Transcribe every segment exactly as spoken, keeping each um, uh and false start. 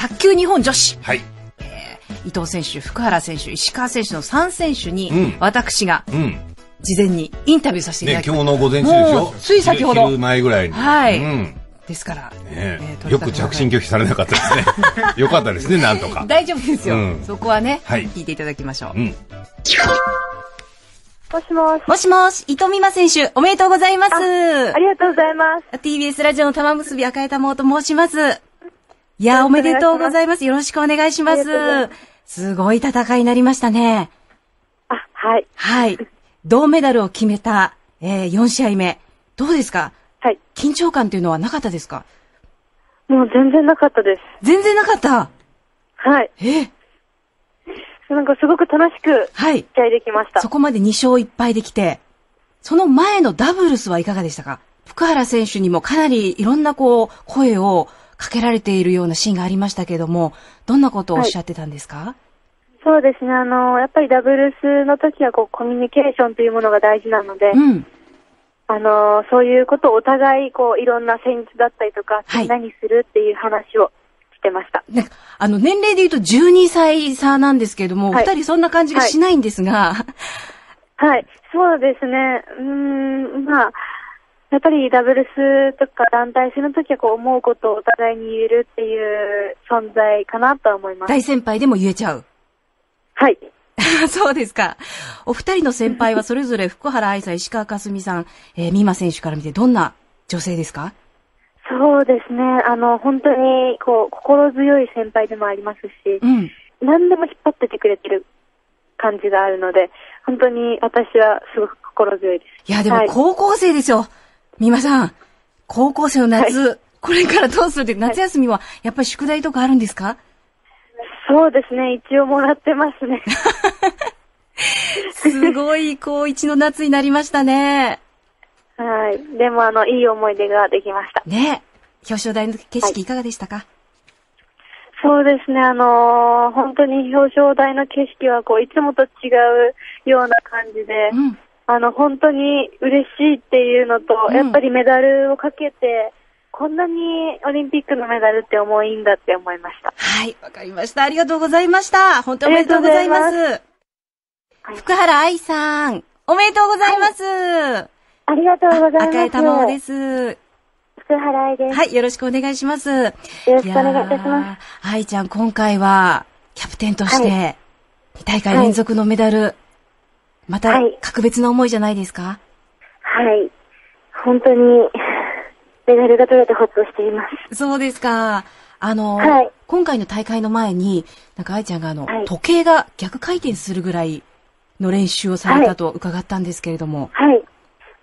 卓球日本女子。 はい。 えー、伊藤選手、福原選手、石川選手のさん選手に、 うん、 私が、 うん。 事前にインタビューさせていただきました。 ね、今日の午前中でしょ。 つい先ほど。 昼前ぐらいに。 はい。 うん。 ですから、 ねえー、よく着信拒否されなかったですね。よかったですね、なんとか。 大丈夫ですよ。うん、そこはね、 はい、 聞いていただきましょう。 うん、 もしもし。 もしもし、伊藤美誠選手、おめでとうございます。あ、 ありがとうございます。 ティービーエス ラジオの玉結び赤江玉緒と申します。いや、おめでとうございます。よろしくお願いします。すごい戦いになりましたね。 あ、はい。 はい。銅メダルを決めた、えー、よん試合目。どうですか？ はい。 緊張感というのはなかったですか？ もう全然なかったです。 全然なかった。 はい。 えー、 なんかすごく楽しく、はい。試合できました。 そこまでに勝いっ敗できて、その前のダブルスはいかがでしたか？福原選手にもかなりいろんなこう、声をかけられているようなシーンがありましたけども、どんなことをおっしゃってたんですか？はい、 そうですね、あの、やっぱりダブルスの時はこう、コミュニケーションというものが大事なので、うん。あの、そういうことをお互い、こう、いろんな戦術だったりとか、はい、何するっていう話をしてました。 なんか、あの、年齢で言うとじゅうにさい差なんですけれども、はい、二人そんな感じがしないんですが。 はい、はい、そうですね。うーん、まあ、やっぱりダブルスとか団体戦の時はこう、思うことをお互いに言えるっていう存在かなとは思います。 大先輩でも言えちゃう。 はい。 そうですか。お二人の先輩はそれぞれ福原愛さん、石川佳純さん、えー、美誠選手から見てどんな女性ですか？ そうですね。あの、本当に、こう、心強い先輩でもありますし、うん、何でも引っ張っててくれてる感じがあるので、本当に私はすごく心強いです。 いや、でも高校生ですよ。はい、美誠さん。高校生の夏、はい、これからどうするって、夏休みはやっぱり宿題とかあるんですか？ そうですね。一応もらってますね。 すごい高一の夏になりましたね。 はい。でもあの、いい思い出ができました。 ね。表彰台の景色いかがでしたか？はい、 そうですね。あのー、本当に表彰台の景色はこう、いつもと違うような感じで、うん、あの、本当に嬉しいっていうのと、うん、やっぱりメダルをかけて、こんなにオリンピックのメダルって重いんだって思いました。 はい、わかりました。ありがとうございました。本当におめでとうございます。ますはい、福原愛さん、おめでとうございます。はい、 ありがとうございます。 赤江玉緒です。 福原愛です。 はい、よろしくお願いします。よろしくお願いいたします。 愛ちゃん、今回はキャプテンとして、はい、に大会連続のメダル、はい、また格別な思いじゃないですか？ はい、本当に、メダルが取れてほっとしています。 そうですか。あの、はい、今回の大会の前に、なんか愛ちゃんがあの、はい、時計が逆回転するぐらいの練習をされたと伺ったんですけれども。 はい。はい、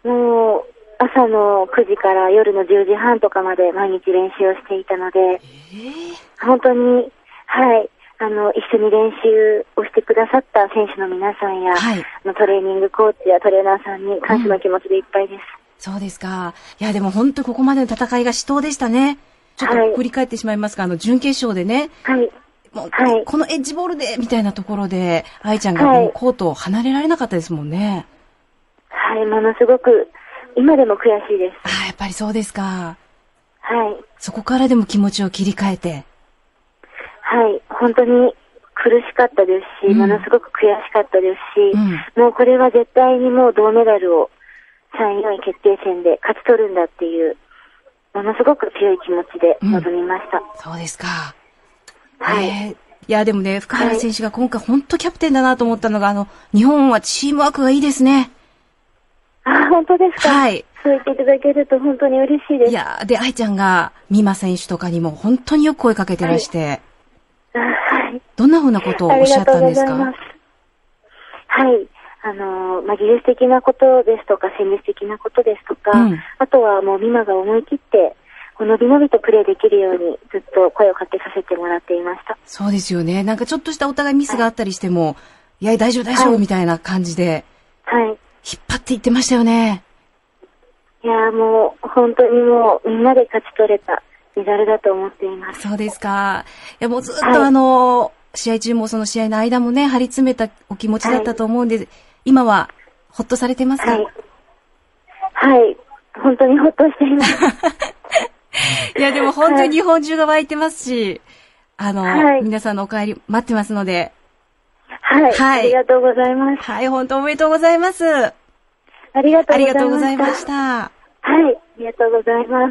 もう、朝のくじから夜のじゅうじはんとかまで毎日練習をしていたので、えー、本当に、はい、あの、一緒に練習をしてくださった選手の皆さんや、はい、トレーニングコーチやトレーナーさんに感謝の気持ちでいっぱいです。うん、 そうですか。いや、でも本当ここまでの戦いが死闘でしたね。ちょっと振り返ってしまいますが、はい、あの、準決勝でね、はい。もう、はい、このエッジボールで、みたいなところで、愛ちゃんがもうコートを離れられなかったですもんね。 はい、はい、ものすごく、今でも悔しいです。 ああ、やっぱりそうですか。 はい。 そこからでも気持ちを切り替えて。 はい、本当に苦しかったですし、うん、ものすごく悔しかったですし、うん、もうこれは絶対にもう銅メダルをさんい、よんい決定戦で勝ち取るんだっていう、ものすごく強い気持ちで臨みました。うん、 そうですか。 はい。 えー、いや、でもね、福原選手が今回本当キャプテンだなと思ったのが、あの、日本はチームワークがいいですね。 あ、本当ですか。はい。そう言っていただけると本当に嬉しいです。 いや、で、愛ちゃんが、美誠選手とかにも本当によく声かけてらして。 はい。はい、 どんなふうなことをおっしゃったんですか？ありがとうございます。 はい。あの、まあ、技術的なことですとか、戦術的なことですとか、うん、あとはもう美誠が思い切って、のびのびとプレーできるようにずっと声をかけさせてもらっていました。 そうですよね。なんかちょっとしたお互いミスがあったりしても、はい、いや、大丈夫大丈夫みたいな感じで、はい。引っ張っていってましたよね。 いや、もう、本当にもう、みんなで勝ち取れたメダルだと思っています。 そうですか。いや、もうずっとあの、はい、試合中もその試合の間もね、張り詰めたお気持ちだったと思うんで、はい、今は、ほっとされてますか？ はい。はい。本当にほっとしています。 いや、でも本当に日本中が湧いてますし、 あの、はい、皆さんのお帰り待ってますので。 はい。はい。ありがとうございます。 はい、本当おめでとうございます。ありがとうございました。ありがとうございました。はい、 ありがとうございます。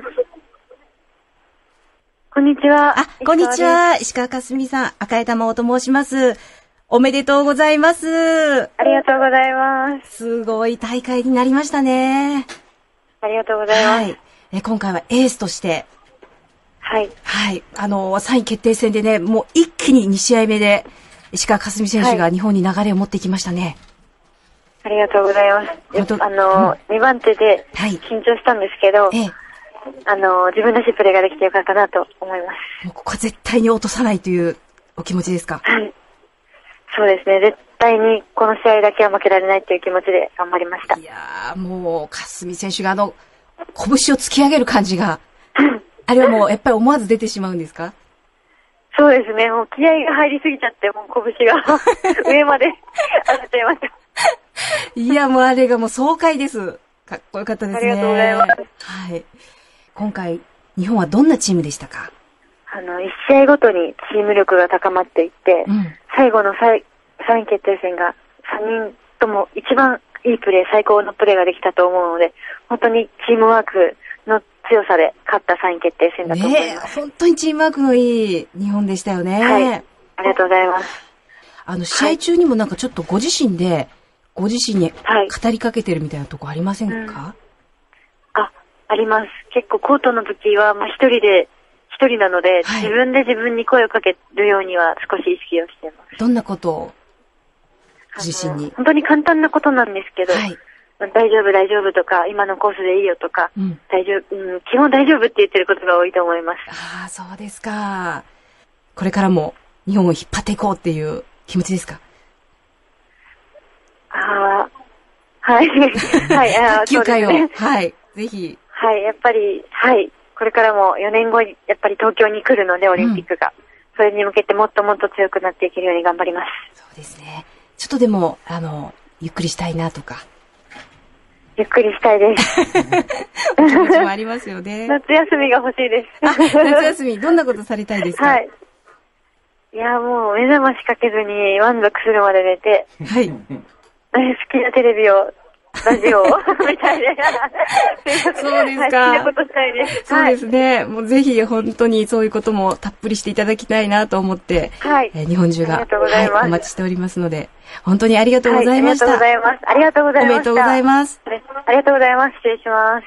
こんにちは。 あ、こんにちは。石川かすみさん、赤江玉緒と申します。おめでとうございます。 ありがとうございます。 すごい大会になりましたね。 ありがとうございます。はい。 え今回はエースとして。 はい。 はい。あの、さんい決定戦でね、もう一気にに試合目で、石川佳純選手が日本に流れを持ってきましたね。 はい、ありがとうございます。あの、うん、にばん手で緊張したんですけど、はい、ええ、あの、自分らしいプレーができてよかったなと思います。 もうここは絶対に落とさないというお気持ちですか？ はい。そうですね。絶対にこの試合だけは負けられないという気持ちで頑張りました。 いやー、もう、佳純選手があの、拳を突き上げる感じが、あれはもうやっぱり思わず出てしまうんですか？ そうですね。もう気合が入りすぎちゃって、もう拳が上まで上がっちゃいました。 いや、もうあれがもう爽快です。かっこよかったですね。 ありがとうございます。 はい。今回、日本はどんなチームでしたか？ あの、一試合ごとにチーム力が高まっていって、うん、最後のさんい決定戦がさんにんとも一番いいプレー、最高のプレーができたと思うので、本当にチームワークの強さで勝ったさんい決定戦だと思います。 ね、本当にチームワークのいい日本でしたよね。 はい。ありがとうございます。 あの、試合中にもなんかちょっとご自身で、ご自身に語りかけてるみたいなとこありませんか？はい、うん、 あ、あります。結構コートの時は、まあ、一人で、一人なので、はい、自分で自分に声をかけるようには少し意識をしてます。 どんなことを自身に？ 本当に簡単なことなんですけど、はい、大丈夫大丈夫とか、今のコースでいいよとか、うん、大丈夫、うん、基本大丈夫って言ってることが多いと思います。 ああ、そうですか。これからも日本を引っ張っていこうっていう気持ちですか？ ああ、はい。はい、 卓球界を、ね、はい、ぜひ。 はい、やっぱり、はい、これからもよねんごに、やっぱり東京に来るので、オリンピックが。うん、それに向けてもっともっと強くなっていけるように頑張ります。 そうですね。ちょっとでも、あの、ゆっくりしたいなとか。 ゆっくりしたいです。 お気持ちもありますよね。 夏休みが欲しいです。 夏休み、どんなことされたいですか？はい。 いや、もう目覚ましかけずに満足するまで寝て。はい。好きなテレビを、ラジオを、みたいな。 そうですか。好きなことしたいです。 そうですね。はい、もうぜひ本当にそういうこともたっぷりしていただきたいなと思って、はい。えー、日本中が、はい、お待ちしておりますので、本当にありがとうございました。 はい、ありがとうございます。ありがとうございます。 おめでとうございます。 ありがとうございます。失礼します。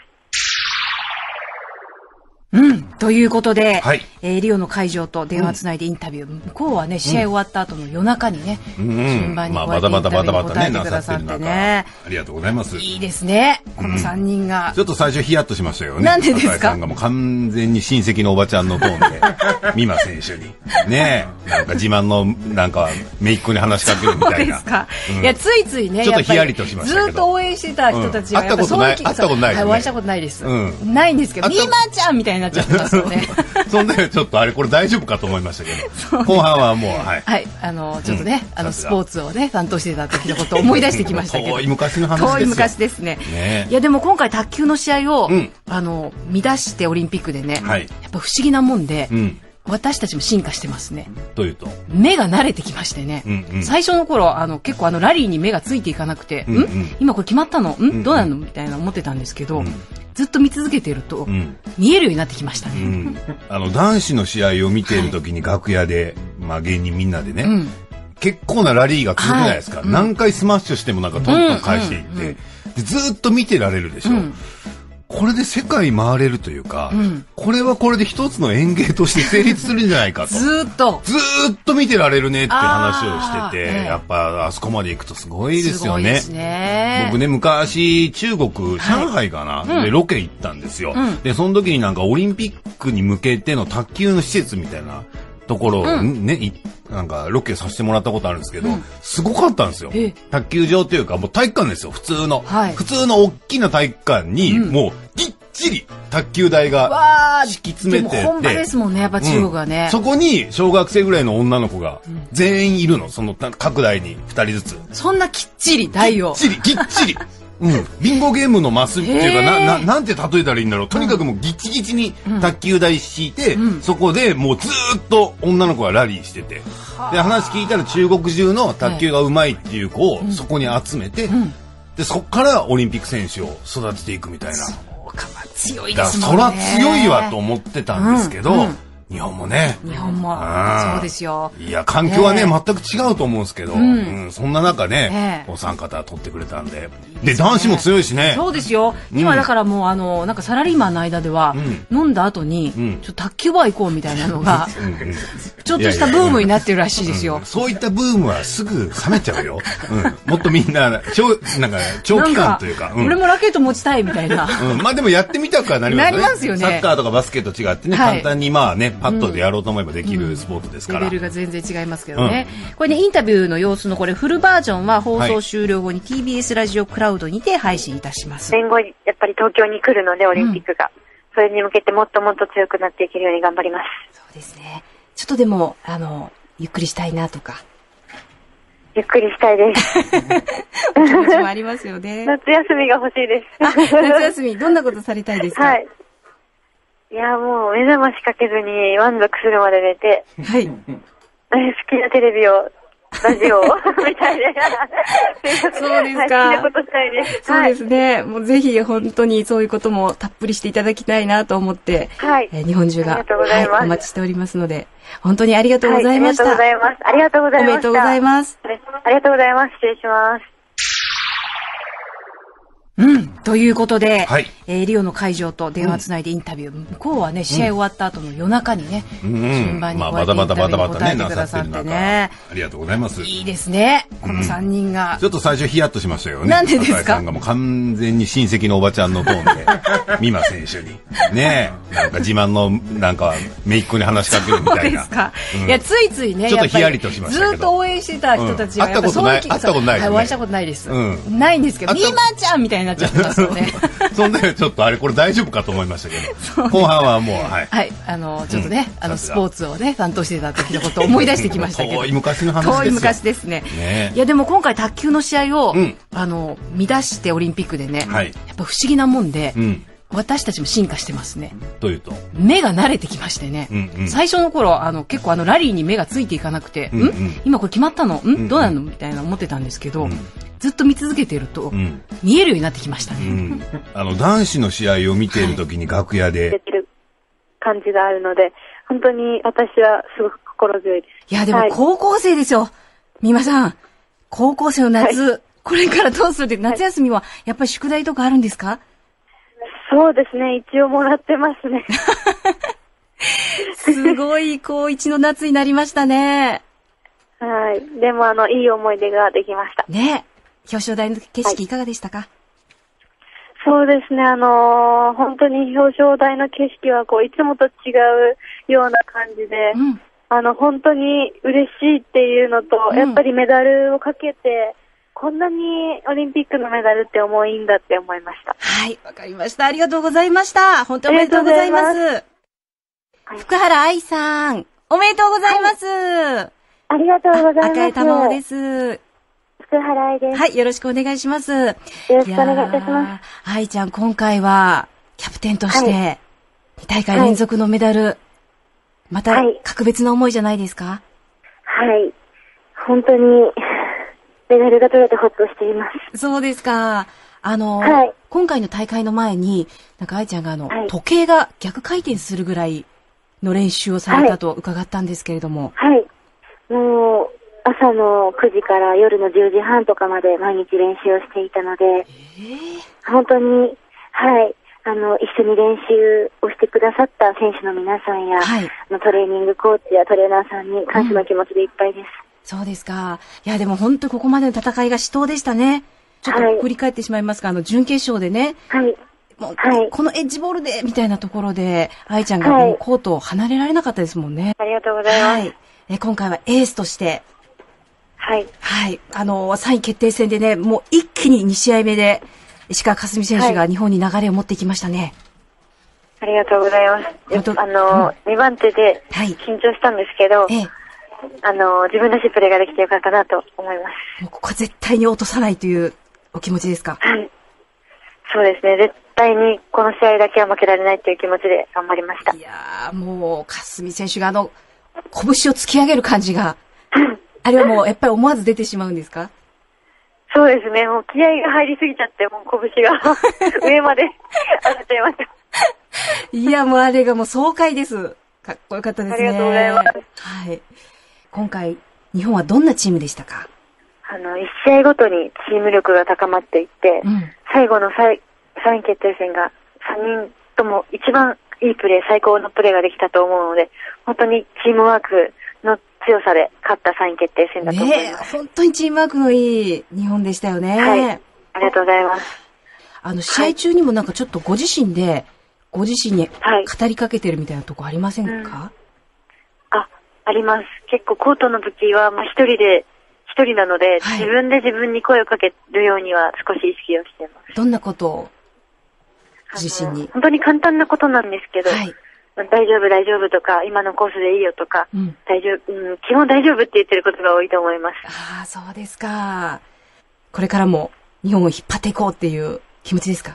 うん。ということで、はい、えー、リオの会場と電話つないでインタビュー。うん、向こうはね、試合終わった後の夜中にね、うん、順番にこうやってインタビューに答えてくださってね。 ありがとうございます。 いいですね。このさんにんが、 うん。ちょっと最初ヒヤッとしましたよね。 なんでですか？ さんがもう完全に親戚のおばちゃんのトーンで、美馬選手に。ねえ、なんか自慢の、なんか、姪っ子に話しかけるみたいな。 そうですか。うん、いや、ついついね、 ちょっとヒヤリとしましたけど。 ずっと応援してた人たちが、 うん、会ったことない、会ったことないですね。 はい、お会いしたことないです。うん、ないんですけど、美馬ちゃんみたいになっちゃってますよね。 そんなちょっとあれこれ大丈夫かと思いましたけど、後半はもうはい、 はい、あのちょっとね、うん、あのスポーツをね担当してた時のことを思い出してきましたけど、 遠い昔の話ですよ。 遠い昔ですね。ね、いやでも今回卓球の試合を、うん、あの乱してオリンピックでね、はい、やっぱ不思議なもんで。うん、私たちも進化してますね。 というと目が慣れてきましてね、うんうん、最初の頃あの結構あのラリーに目がついていかなくて、うんうん、ん今これ決まったのん、うんうん、どうなのみたいな思ってたんですけど、うん、ずっと見続けてると、うん、見えるようになってきましたね、うん、 あの男子の試合を見ている時に楽屋で、はい、まあ芸人みんなでね、うん、結構なラリーが続くじゃないですか、はい、何回スマッシュしてもなんかトントン返していって、うんうんうん、でずっと見てられるでしょ、うん、これで世界回れるというか、うん、これはこれで一つの演芸として成立するんじゃないかと。 ずーっと。 ずーっと見てられるねって話をしてて、ええ、やっぱあそこまで行くとすごいですよね。すごいですね。僕ね、昔中国、上海かな、はい、でロケ行ったんですよ、うん。で、その時になんかオリンピックに向けての卓球の施設みたいなところをね、うん、なんかロケさせてもらったことあるんですけど、うん、すごかったんですよ。卓球場というかもう体育館ですよ、普通の、はい、普通の大きな体育館に、うん、もうぎっちり卓球台が敷き詰めてて、でも本場ですもんね、やっぱ中国はね、 うん、そこに小学生ぐらいの女の子が全員いるの、その各台にふたりずつ。 そんなきっちり台をぎっちりぎっちりうん。ビンゴゲームのマスっていうか、な、な、なんて例えたらいいんだろう。とにかくもうギチギチに卓球台敷いて、うん、そこでもうずーっと女の子がラリーしてて。で、話聞いたら中国中の卓球がうまいっていう子をそこに集めて、うん、で、そこからオリンピック選手を育てていくみたいな。 そうか、強いですもんね。 だからそら強いわと思ってたんですけど、うんうん日本もね。 日本も。そうですよ。 いや、環境はね、えー、全く違うと思うんですけど、うんうん、そんな中ね、えー、お三方取ってくれたんで。で、男子も強いしね。 そうですよ。今だからもう、あの、なんかサラリーマンの間では、うん、飲んだ後に、うん、ちょっと卓球バー行こうみたいなのが、うん、ちょっとしたブームになってるらしいですよ。 うん、そういったブームはすぐ冷めちゃうよ。うん、もっとみんな、長、なんか、長期間というか。 うん、俺もラケット持ちたいみたいな。 うん、まあでもやってみたくはなりますよね。 なりますよね。 サッカーとかバスケット違ってね、はい、簡単にまあね、パッとでやろうと思えばできるスポーツですから、 うん、レベルが全然違いますけどね、うん、これねインタビューの様子のこれフルバージョンは放送終了後に ティービーエス ラジオクラウドにて配信いたします。 年後やっぱり東京に来るのでオリンピックが、うん、それに向けてもっともっと強くなっていけるように頑張ります。 そうですね。ちょっとでもあのゆっくりしたいなとかゆっくりしたいですお気持ちもありますよね。 夏休みが欲しいですあ夏休みどんなことされたいですか？ はいいやもう目覚ましかけずに満足するまで寝て、はい、好きなテレビをラジオをみたいでそうですか、はい、好きなことしたいです。 そうですね、はい、もうぜひ本当にそういうこともたっぷりしていただきたいなと思って、はいえー、日本中が、はい、お待ちしておりますので本当にありがとうございました、 はい、ありがとうございます。ありがとうございました。 おめでとうございます。 ありがとうございます。失礼します。 うん。ということで、はい、えー、リオの会場と電話つないでインタビュー、うん、向こうはね、試合終わった後の夜中にね、うん、順番にこうやってインタビューに答えてくださってね。 ありがとうございます。 いいですね。このさんにんが、 うん。ちょっと最初ヒヤッとしましたよね。 なんでですか？ さんがもう完全に親戚のおばちゃんのトーンで、美馬選手に。ねえ、なんか自慢の、なんか、姪っ子に話しかけるみたいな。 そうですか。うん、いや、ついついね、 ちょっとヒヤリとしましたけど。 ずっと応援してた人たちは、 会ったことない、会ったことないですね。 お会いしたことないです。うん、ないんですけど、美馬ちゃんみたいになっちゃってますよね。 そんなちょっとあれこれ大丈夫かと思いましたけど、後半はもうはい、 はい、あのちょっとね、うん、あのスポーツをね担当してた時のことを思い出してきましたけど、 遠い昔の話ですよ。 遠い昔ですね。ねいやでも今回卓球の試合を、うん、あの乱してオリンピックでね、はい、やっぱ不思議なもんで。うん私たちも進化してますね。 というと目が慣れてきましてね、うんうん、最初の頃あの結構あのラリーに目がついていかなくて、うんうん、ん今これ決まったのん、うんうん、どうなのみたいな思ってたんですけど、うん、ずっと見続けてると、うん、見えるようになってきましたね、うん、 あの男子の試合を見ている時に楽屋で、 はい、出てる感じがあるので本当に私はすごく心強いです。 いやでも高校生ですよ、美馬さん高校生の夏、はい、これからどうするって夏休みはやっぱり宿題とかあるんですか？ そうですね。一応もらってますね。 すごい高一の夏になりましたね。 はい。でもあの、いい思い出ができました。 ね。表彰台の景色いかがでしたか？はい、 そうですね。あのー、本当に表彰台の景色はこう、いつもと違うような感じで、うん、あの、本当に嬉しいっていうのと、うん、やっぱりメダルをかけて、こんなにオリンピックのメダルって重いんだって思いました。 はい、わかりました。ありがとうございました。本当おめでとうございます。ます福原愛さん、おめでとうございます。はい、 ありがとうございます。 赤江玉緒です。 福原愛です。 はい、よろしくお願いします。よろしくお願いいたします。 愛ちゃん、今回はキャプテンとしてに大会連続のメダル、はい、また格別な思いじゃないですか？ はい、本当に。メダルが取れてほっとしています。 そうですか。あの、はい、今回の大会の前に、なんか愛ちゃんがあの、はい、時計が逆回転するぐらいの練習をされたと伺ったんですけれども。 はい。もう、朝のくじから夜のじゅうじはんとかまで毎日練習をしていたので、えー、本当に、はい、あの、一緒に練習をしてくださった選手の皆さんや、はい、あのトレーニングコーチやトレーナーさんに感謝の気持ちでいっぱいです。うんそうですか。いや、でも本当ここまでの戦いが死闘でしたね。ちょっと振り返ってしまいますが、はい、あの、準決勝でね、はい、もう、はい、このエッジボールで、みたいなところで、愛ちゃんがもうコートを離れられなかったですもんね。 ありがとうございます。はい。 え今回はエースとして、 はい。 はい。あの、さんい決定戦でね、もう一気にに試合目で、石川佳純選手が日本に流れを持ってきましたね。 はい、ありがとうございます。あの、うん、にばん手で緊張したんですけど、はい、ええあの、自分らしいプレーができてよかったなと思います。 もうここは絶対に落とさないというお気持ちですか？ はい。 そうですね。絶対にこの試合だけは負けられないという気持ちで頑張りました。 いやー、もう、かすみ選手があの、拳を突き上げる感じが、あれはもうやっぱり思わず出てしまうんですか？ そうですね。もう気合が入りすぎちゃって、もう拳が上まで上がっちゃいました。 いや、もうあれがもう爽快です。かっこよかったですね。 ありがとうございます。 はい。今回、日本はどんなチームでしたか？ あの、一試合ごとにチーム力が高まっていって、うん、最後のさんい決定戦がさんにんとも一番いいプレー、最高のプレーができたと思うので、本当にチームワークの強さで勝ったさんい決定戦だと思います。 ねえ、本当にチームワークのいい日本でしたよね。 はい。ありがとうございます。 あの、試合中にもなんかちょっとご自身で、ご自身に語りかけてるみたいなとこありませんか？ はい、うん、あ、あります。結構コートの時は、まあ、一人で、一人なので、はい、自分で自分に声をかけるようには少し意識をしています。 どんなことを自身に？ 本当に簡単なことなんですけど、はい、大丈夫大丈夫とか、今のコースでいいよとか、うん、大丈夫、うん、基本大丈夫って言ってることが多いと思います。 ああ、そうですか。これからも日本を引っ張っていこうっていう気持ちですか？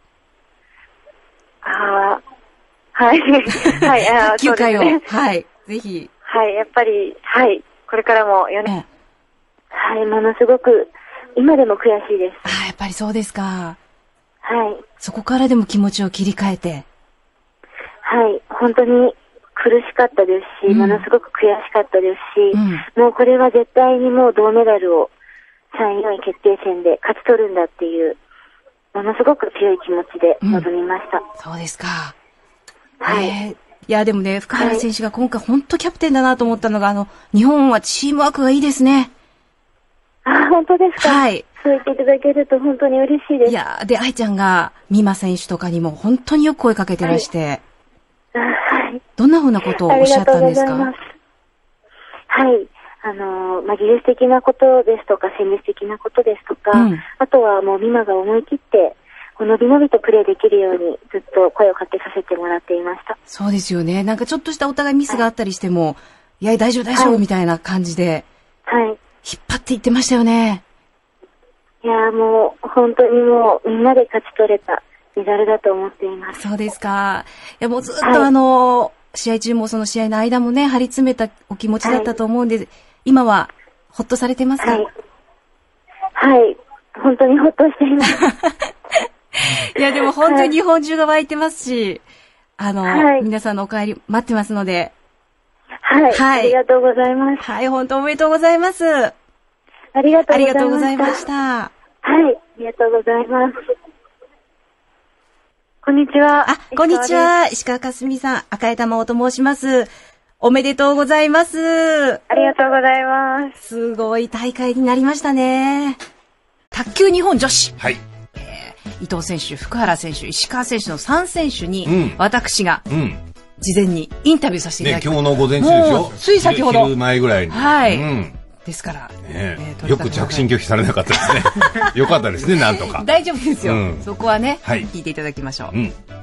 ああ、はい。はい、 あ卓球界を、ね、はい、ぜひ。 はい、やっぱり、はい、これからもよね。はい、ものすごく、今でも悔しいです。 ああ、やっぱりそうですか。 はい。 そこからでも気持ちを切り替えて。 はい、本当に苦しかったですし、うん、ものすごく悔しかったですし、うん、もうこれは絶対にもう銅メダルをさんい、よんい決定戦で勝ち取るんだっていう、ものすごく強い気持ちで臨みました。うん、 そうですか。 はい。 えー、いや、でもね、福原選手が今回本当キャプテンだなと思ったのが、はい、あの、日本はチームワークがいいですね。 あ、本当ですか。 はい。 そう言っていただけると本当に嬉しいです。 いや、で、愛ちゃんが、美誠選手とかにも本当によく声かけてらして、 はい。はい、 どんなふうなことをおっしゃったんですか？ありがとうございます。 はい。あの、まあ、技術的なことですとか、戦術的なことですとか、うん、あとはもう美誠が思い切って、のびのびとプレーできるようにずっと声をかけさせてもらっていました。 そうですよね。なんかちょっとしたお互いミスがあったりしても、はい、いや、大丈夫大丈夫みたいな感じで、 はい。引っ張っていってましたよね。 いや、もう、本当にもう、みんなで勝ち取れたメダルだと思っています。 そうですか。いや、もうずっとあの、はい、試合中もその試合の間もね、張り詰めたお気持ちだったと思うんで、はい、今は、ほっとされてますか？ はい。はい。本当にほっとしています。 いや、でも本当に日本中が湧いてますし、はい、あの、はい、皆さんのお帰り待ってますので。 はい。はい。ありがとうございます。 はい、本当おめでとうございます。ありがとうございました。ありがとうございました。 はい。ありがとうございます。こんにちは。 あ、こんにちは。石川佳純さん、赤江玉緒と申します。おめでとうございます。 ありがとうございます。 すごい大会になりましたね。卓球日本女子。 はい。 伊藤選手、福原選手、石川選手のさん選手に、うん、私が、事前にインタビューさせていただきました。 ね、今日の午前中でしょ？ つい先ほど。 昼前ぐらいに。 はい。うん、ですから、 ねえー、よく着信拒否されなかったですね。よかったですね、なんとか。 大丈夫ですよ。うん、そこはね、はい、聞いていただきましょう。うん、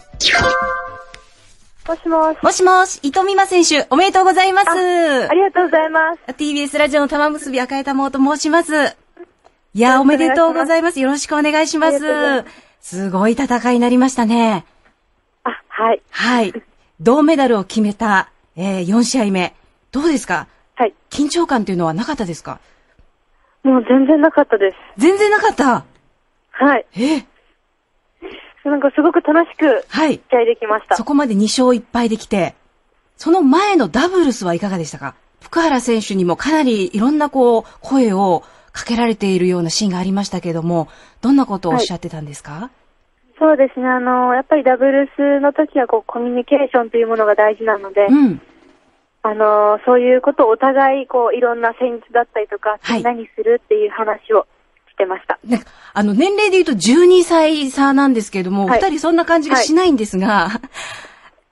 もしもし。 もしもし、伊藤美誠選手、おめでとうございます。あ、 ありがとうございます。 ティービーエス ラジオの玉結び赤江玉緒と申します。いや、おめでとうございます。よろしくお願いします。すごい戦いになりましたね。 あ、はい。 はい。銅メダルを決めた、えー、よん試合目。どうですか？ はい。 緊張感というのはなかったですか？ もう全然なかったです。 全然なかった？ はい。 えー、 なんかすごく楽しく、はい。試合できました。 そこまでに勝いっ敗できて、その前のダブルスはいかがでしたか？福原選手にもかなりいろんなこう、声をかけられているようなシーンがありましたけれども、どんなことをおっしゃってたんですか？はい、 そうですね、あの、やっぱりダブルスの時はこう、コミュニケーションというものが大事なので、うん、あの、そういうことをお互い、こう、いろんな戦術だったりとか、はい、何するっていう話をしてました。 ね、あの、年齢で言うとじゅうにさい差なんですけれども、はい、二人そんな感じがしないんですが。 はい、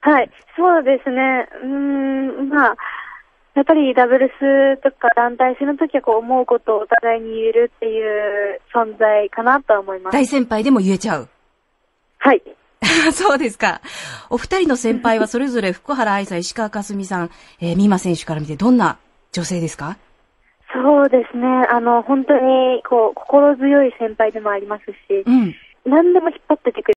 はい、そうですね、うーん、まあ、やっぱりダブルスとか団体戦の時はこう思うことをお互いに言えるっていう存在かなと思います。 大先輩でも言えちゃう。 はい。 そうですか。お二人の先輩はそれぞれ福原愛さん、石川佳純さん、えー、美誠選手から見てどんな女性ですか？ そうですね。あの、本当にこう心強い先輩でもありますし、うん、 何でも引っ張っててく